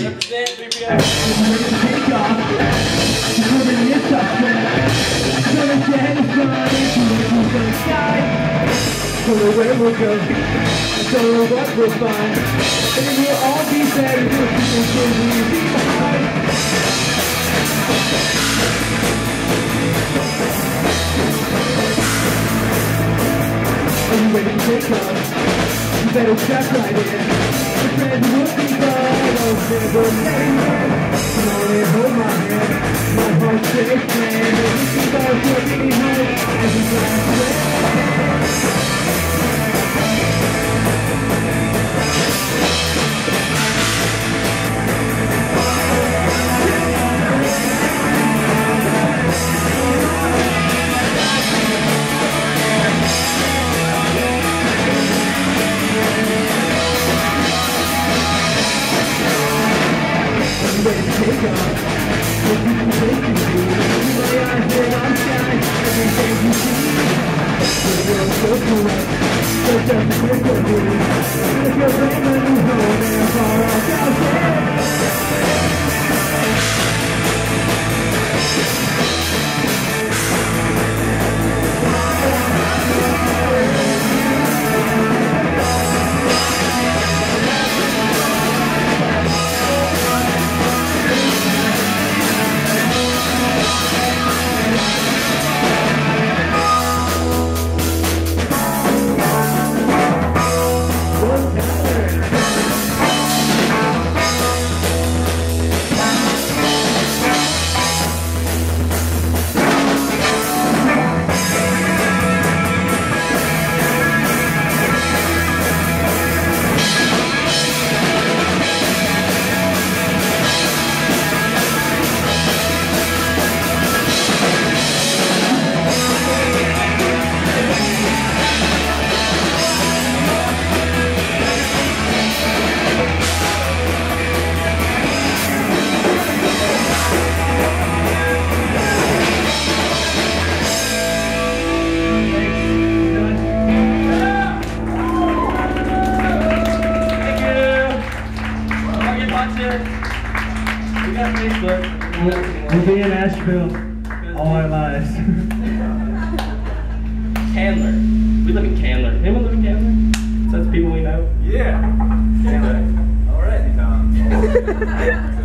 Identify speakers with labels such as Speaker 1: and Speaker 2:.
Speaker 1: Represent 3PO.
Speaker 2: Take off. Cover the suspect. Gonna Jettison into the sky. Don't know where we'll go. Don't know what we'll find. And it will all be better if people can leave behind. Are you ready to take off? You better strap right in. The friends will be gone. I'll never let you in. Come on and hold my hand. My heart's safe friend. And we can both work me home as we flash away. Ready to take off. What you can take me to. My eyes lit on sky. Everything you see. The world's so corrupt. So just a quick review. If you're bringing a new home and far off out there. We'll be in Asheville all our lives.
Speaker 1: Candler. We live in Candler. Anyone live in Candler? So that's people we know?
Speaker 3: Yeah.
Speaker 1: Anyway.
Speaker 3: Alrighty, Tom.